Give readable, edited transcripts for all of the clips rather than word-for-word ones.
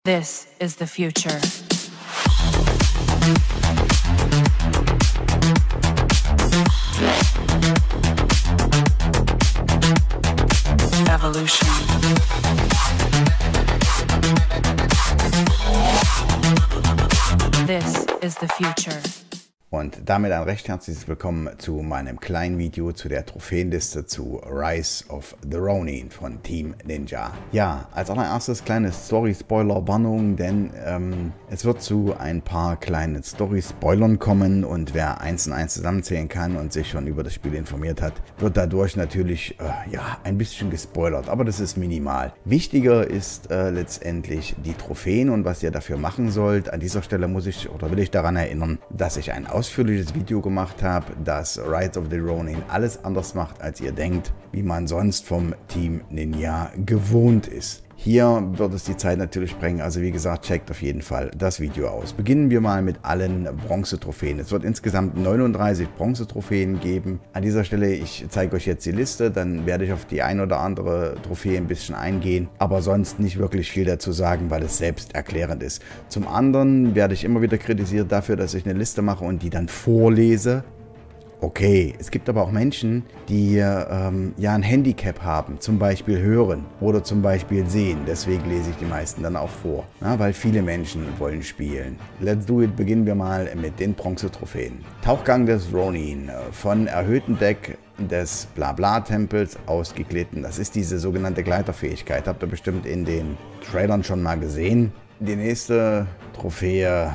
This is the future. Evolution. This is the future. Und damit ein recht herzliches Willkommen zu meinem kleinen Video zu der Trophäenliste zu Rise of the Ronin von Team Ninja. Ja, als allererstes kleine Story-Spoiler-Warnung, denn es wird zu ein paar kleinen Story-Spoilern kommen und wer eins und eins zusammenzählen kann und sich schon über das Spiel informiert hat, wird dadurch natürlich ja, ein bisschen gespoilert, aber das ist minimal. Wichtiger ist letztendlich die Trophäen und was ihr dafür machen sollt. An dieser Stelle muss ich oder will ich daran erinnern, dass ich ein ausführliches Video gemacht habe, das Rise of the Ronin alles anders macht, als ihr denkt, wie man sonst vom Team Ninja gewohnt ist. Hier wird es die Zeit natürlich sprengen, also wie gesagt, checkt auf jeden Fall das Video aus. Beginnen wir mal mit allen Bronzetrophäen. Es wird insgesamt 39 Bronzetrophäen geben. An dieser Stelle, ich zeige euch jetzt die Liste, dann werde ich auf die ein oder andere Trophäe ein bisschen eingehen, aber sonst nicht wirklich viel dazu sagen, weil es selbst erklärend ist. Zum anderen werde ich immer wieder kritisiert dafür, dass ich eine Liste mache und die dann vorlese. Okay, es gibt aber auch Menschen, die ja ein Handicap haben, zum Beispiel hören oder zum Beispiel sehen. Deswegen lese ich die meisten dann auch vor, weil viele Menschen wollen spielen. Let's do it, beginnen wir mal mit den Bronzetrophäen. Tauchgang des Ronin, von erhöhtem Deck des Blabla-Tempels ausgeglitten. Das ist diese sogenannte Gleiterfähigkeit, habt ihr bestimmt in den Trailern schon mal gesehen. Die nächste Trophäe: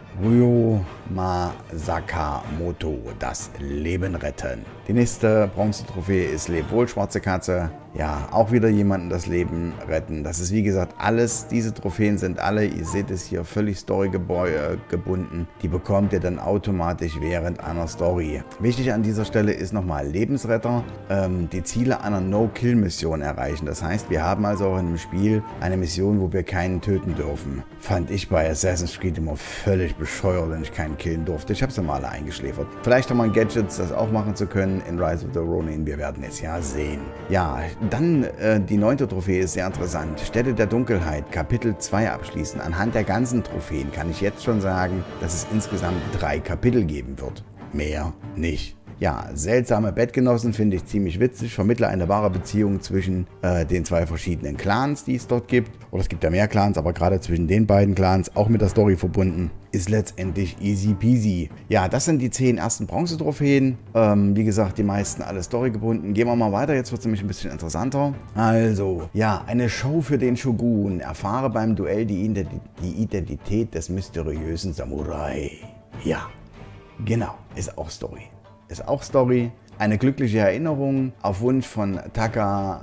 Ryoma Sakamoto, das Leben retten. Die nächste Bronzetrophäe ist Leb wohl, schwarze Katze. Ja, auch wieder jemanden das Leben retten. Das ist wie gesagt alles, diese Trophäen sind alle, ihr seht es hier, völlig storygebunden. Die bekommt ihr dann automatisch während einer Story. Wichtig an dieser Stelle ist nochmal Lebensretter, die Ziele einer No-Kill-Mission erreichen. Das heißt, wir haben also auch in dem Spiel eine Mission, wo wir keinen töten dürfen. Fand ich bei Assassin's Creed immer völlig bescheuert, wenn ich keinen killen durfte. Ich habe es ja mal alle eingeschläfert. Vielleicht haben wir Gadgets, das auch machen zu können in Rise of the Ronin. Wir werden es ja sehen. Ja, dann die 9. Trophäe ist sehr interessant. Städte der Dunkelheit, Kapitel 2 abschließen. Anhand der ganzen Trophäen kann ich jetzt schon sagen, dass es insgesamt 3 Kapitel geben wird. Mehr nicht. Ja, seltsame Bettgenossen finde ich ziemlich witzig. Vermittle eine wahre Beziehung zwischen den 2 verschiedenen Clans, die es dort gibt. Oder es gibt ja mehr Clans, aber gerade zwischen den beiden Clans, auch mit der Story verbunden, ist letztendlich easy peasy. Ja, das sind die 10 ersten Bronzetrophäen. Wie gesagt, die meisten alle Story gebunden. Gehen wir mal weiter, jetzt wird es nämlich ein bisschen interessanter. Also, ja, eine Show für den Shogun. Erfahre beim Duell die Identität des mysteriösen Samurai. Ja, genau, ist auch Story. Ist auch Story. Eine glückliche Erinnerung. Auf Wunsch von Taka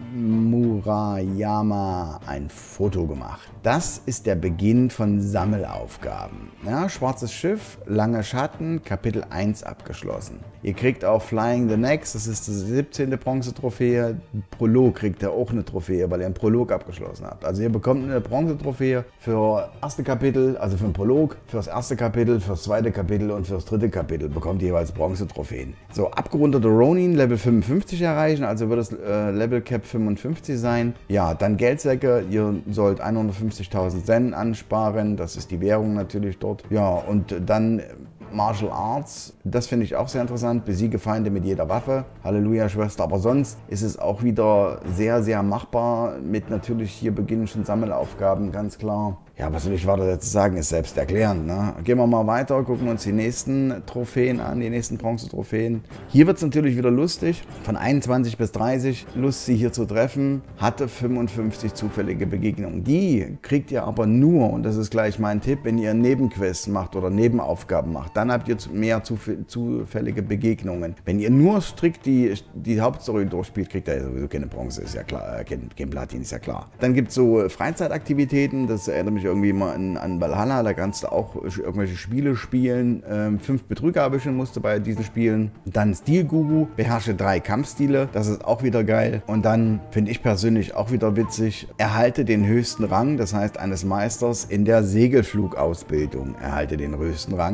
Murayama ein Foto gemacht. Das ist der Beginn von Sammelaufgaben. Ja, schwarzes Schiff, lange Schatten, Kapitel 1 abgeschlossen. Ihr kriegt auch Flying the Next, das ist die 17. Bronzetrophäe. Prolog kriegt ihr auch eine Trophäe, weil ihr einen Prolog abgeschlossen habt. Also ihr bekommt eine Bronzetrophäe für erste Kapitel, also für den Prolog, für das erste Kapitel, für das zweite Kapitel und für das dritte Kapitel bekommt ihr jeweils Bronzetrophäen. So, abgerundete Ronin, Level 55 erreichen, also wird das Level Cap 55 sein. Ja, dann Geldsäcke, ihr sollt 150.000 Zen ansparen, das ist die Währung natürlich dort. Ja, und dann Martial Arts, das finde ich auch sehr interessant. Besiege Feinde mit jeder Waffe. Halleluja, Schwester. Aber sonst ist es auch wieder sehr, sehr machbar. Mit natürlich hier beginnen schon Sammelaufgaben, ganz klar. Ja, was will ich weiter dazu sagen, ist selbst erklärend. Ne? Gehen wir mal weiter, gucken uns die nächsten Trophäen an, die nächsten Bronzetrophäen. Hier wird es natürlich wieder lustig. Von 21 bis 30, Lust sie hier zu treffen, hatte 55 zufällige Begegnungen. Die kriegt ihr aber nur, und das ist gleich mein Tipp, wenn ihr Nebenquests macht oder Nebenaufgaben macht. Dann habt ihr mehr zufällige Begegnungen. Wenn ihr nur strikt die Hauptstory durchspielt, kriegt ihr sowieso keine Bronze, ist ja klar, kein Platin, ist ja klar. Dann gibt es so Freizeitaktivitäten, das erinnert mich irgendwie mal an Valhalla, da kannst du auch irgendwelche Spiele spielen. 5 Betrüger erwischen musst du bei diesen Spielen. Dann Stilguru, beherrsche 3 Kampfstile, das ist auch wieder geil. Und dann finde ich persönlich auch wieder witzig, erhalte den höchsten Rang, das heißt eines Meisters in der Segelflugausbildung. Erhalte den höchsten Rang als Bogenschütze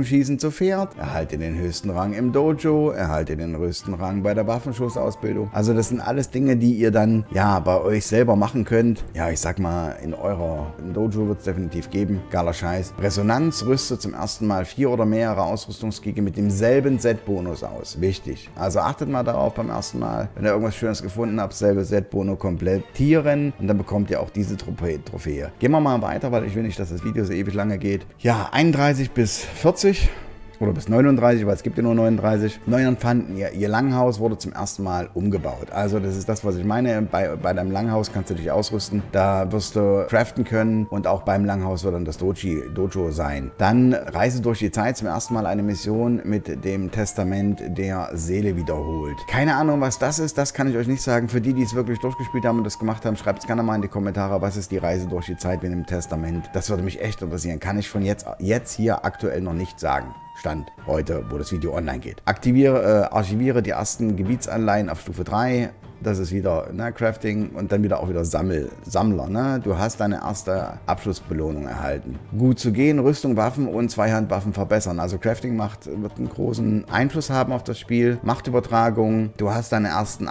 Bogenschießen zu Pferd, erhalte den höchsten Rang im Dojo, erhalte den höchsten Rang bei der Waffenschussausbildung. Also das sind alles Dinge, die ihr dann ja bei euch selber machen könnt. Ja, ich sag mal, im Dojo wird es definitiv geben. Geiler Scheiß. Resonanz rüstet zum ersten Mal 4 oder mehrere Ausrüstungsgegenstände mit demselben Set-Bonus aus. Wichtig. Also achtet mal darauf beim ersten Mal. Wenn ihr irgendwas Schönes gefunden habt, selbe Set-Bonus komplettieren und dann bekommt ihr auch diese Trophäe. Gehen wir mal weiter, weil ich will nicht, dass das Video so ewig lange geht. Ja, 31 bis 40. Oder bis 39, weil es gibt ja nur 39. Neuanfanden, ihr Langhaus wurde zum ersten Mal umgebaut. Also das ist das, was ich meine. Bei deinem Langhaus kannst du dich ausrüsten. Da wirst du craften können und auch beim Langhaus wird dann das Dojo sein. Dann Reise durch die Zeit, zum ersten Mal eine Mission mit dem Testament der Seele wiederholt. Keine Ahnung, was das ist, das kann ich euch nicht sagen. Für die, die es wirklich durchgespielt haben und das gemacht haben, schreibt es gerne mal in die Kommentare, was ist die Reise durch die Zeit mit dem Testament. Das würde mich echt interessieren. Kann ich von jetzt hier aktuell noch nicht sagen. Stand heute, wo das Video online geht. Archiviere die ersten Gebietsanleihen auf Stufe 3. Das ist wieder Crafting und dann wieder auch wieder Sammler. Ne? Du hast deine erste Abschlussbelohnung erhalten. Gut zu gehen, Rüstung, Waffen und Zweihandwaffen verbessern. Also Crafting wird einen großen Einfluss haben auf das Spiel. Machtübertragung. Du hast deine ersten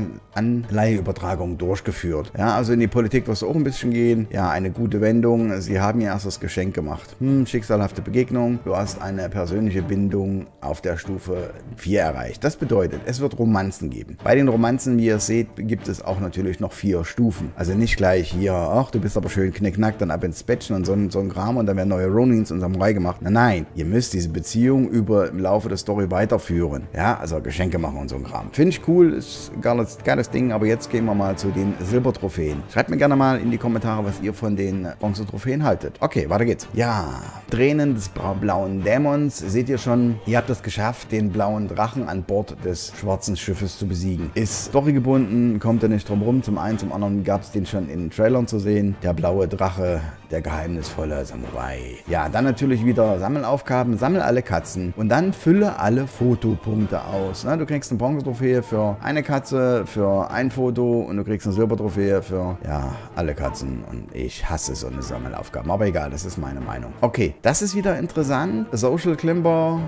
Anleiheübertragungen durchgeführt. Ja, also in die Politik wirst du auch ein bisschen gehen. Ja, eine gute Wendung. Sie haben ihr erstes Geschenk gemacht. Schicksalhafte Begegnung. Du hast eine persönliche Bindung auf der Stufe 4 erreicht. Das bedeutet, es wird Romanzen geben. Bei den Romanzen, wie ihr seht, gibt es auch natürlich noch 4 Stufen. Also nicht gleich hier, ach, du bist aber schön knickknack, dann ab ins Bettchen und so ein Kram und dann werden neue Ronins und Samurai gemacht. Nein, ihr müsst diese Beziehung im Laufe der Story weiterführen. Ja, also Geschenke machen und so ein Kram. Finde ich cool, ist ein geiles Ding, aber jetzt gehen wir mal zu den Silbertrophäen. Schreibt mir gerne mal in die Kommentare, was ihr von den Bronze-Trophäen haltet. Okay, weiter geht's. Ja, Tränen des blauen Dämons. Seht ihr schon, ihr habt es geschafft, den blauen Drachen an Bord des schwarzen Schiffes zu besiegen. Ist storygebunden, kommt er nicht drum rum. Zum einen, zum anderen gab es den schon in den Trailern zu sehen. Der blaue Drache, der geheimnisvolle Samurai. Ja, dann natürlich wieder Sammelaufgaben. Sammel alle Katzen und dann fülle alle Fotopunkte aus. Na, du kriegst eine Bronze-Trophäe für eine Katze, für ein Foto und du kriegst eine Silber-Trophäe für, ja, alle Katzen. Und ich hasse so eine Sammelaufgaben. Aber egal, das ist meine Meinung. Okay, das ist wieder interessant. Social Climber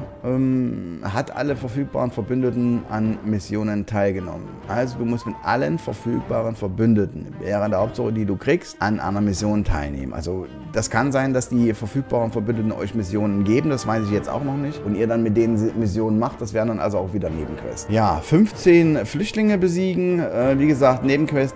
hat alle verfügbaren Verbündeten an Missionen teilgenommen. Also du musst mit allen verfügbaren Verbündeten während der Hauptstory, die du kriegst, an einer Mission teilnehmen. Also das kann sein, dass die verfügbaren Verbündeten euch Missionen geben, das weiß ich jetzt auch noch nicht. Und ihr dann mit denen Missionen macht, das wären dann also auch wieder Nebenquests. Ja, 15 Flüchtlinge besiegen, wie gesagt, Nebenquest,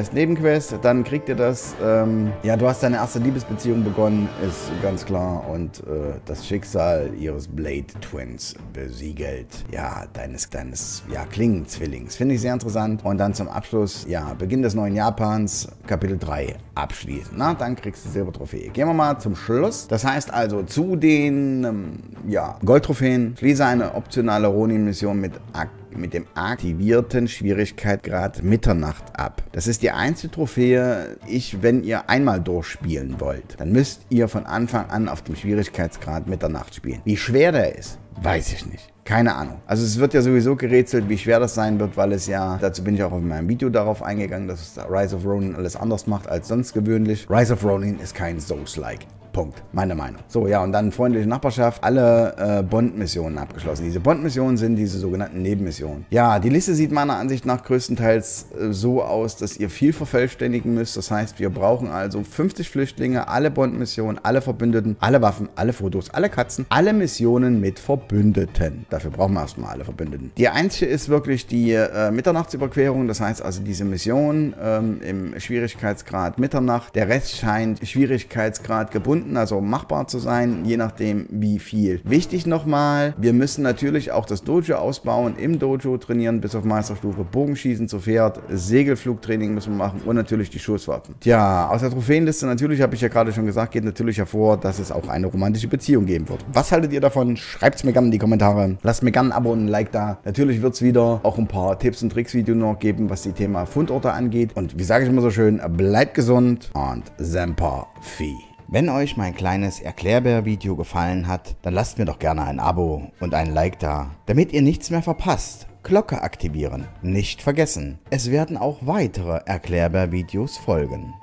dann kriegt ihr das. Ja, du hast deine erste Liebesbeziehung begonnen, ist ganz klar. Und das Schicksal ihres Blade Twins besiegelt. Ja, deines Klingenzwillings. Finde ich sehr interessant. Und dann zum Abschluss, ja, Beginn des neuen Japans, Kapitel 3 abschließen. Na, dann kriegst du Silbertrophäe. Gehen wir mal zum Schluss. Das heißt also, zu den Goldtrophäen schließe eine optionale Ronin-Mission mit dem aktivierten Schwierigkeitsgrad Mitternacht ab. Das ist die einzige Trophäe, wenn ihr einmal durchspielen wollt, dann müsst ihr von Anfang an auf dem Schwierigkeitsgrad Mitternacht spielen. Wie schwer der ist, weiß ich nicht. Keine Ahnung. Also es wird ja sowieso gerätselt, wie schwer das sein wird, weil es ja, dazu bin ich auch in meinem Video darauf eingegangen, dass Rise of Ronin alles anders macht als sonst gewöhnlich. Rise of Ronin ist kein Souls-like. Punkt. Meine Meinung. So, ja, und dann freundliche Nachbarschaft, alle Bond-Missionen abgeschlossen. Diese Bond-Missionen sind diese sogenannten Nebenmissionen. Ja, die Liste sieht meiner Ansicht nach größtenteils so aus, dass ihr viel vervollständigen müsst. Das heißt, wir brauchen also 50 Flüchtlinge, alle Bond-Missionen, alle Verbündeten, alle Waffen, alle Fotos, alle Katzen, alle Missionen mit Verbündeten. Dafür brauchen wir erstmal alle Verbündeten. Die einzige ist wirklich die Mitternachtsüberquerung. Das heißt also diese Mission im Schwierigkeitsgrad Mitternacht. Der Rest scheint Schwierigkeitsgrad gebunden, also machbar zu sein, je nachdem wie viel. Wichtig nochmal, wir müssen natürlich auch das Dojo ausbauen, im Dojo trainieren bis auf Meisterstufe, Bogenschießen zu Pferd, Segelflugtraining müssen wir machen und natürlich die Schusswaffen. Tja, aus der Trophäenliste natürlich, habe ich ja gerade schon gesagt, geht natürlich hervor, dass es auch eine romantische Beziehung geben wird. Was haltet ihr davon? Schreibt es mir gerne in die Kommentare. Lasst mir gerne ein Abo und ein Like da. Natürlich wird es wieder auch ein paar Tipps und Tricks Videos noch geben, was die Thema Fundorte angeht. Und wie sage ich immer so schön, bleibt gesund und Semper Fi. Wenn euch mein kleines Erklärbär-Video gefallen hat, dann lasst mir doch gerne ein Abo und ein Like da, damit ihr nichts mehr verpasst. Glocke aktivieren, nicht vergessen. Es werden auch weitere Erklärbär-Videos folgen.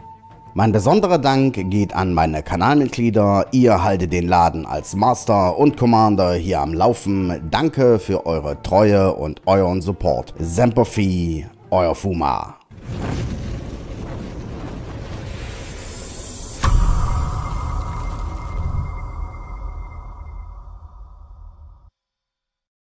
Mein besonderer Dank geht an meine Kanalmitglieder, ihr haltet den Laden als Master und Commander hier am Laufen. Danke für eure Treue und euren Support. Semper Fi, euer Fuma.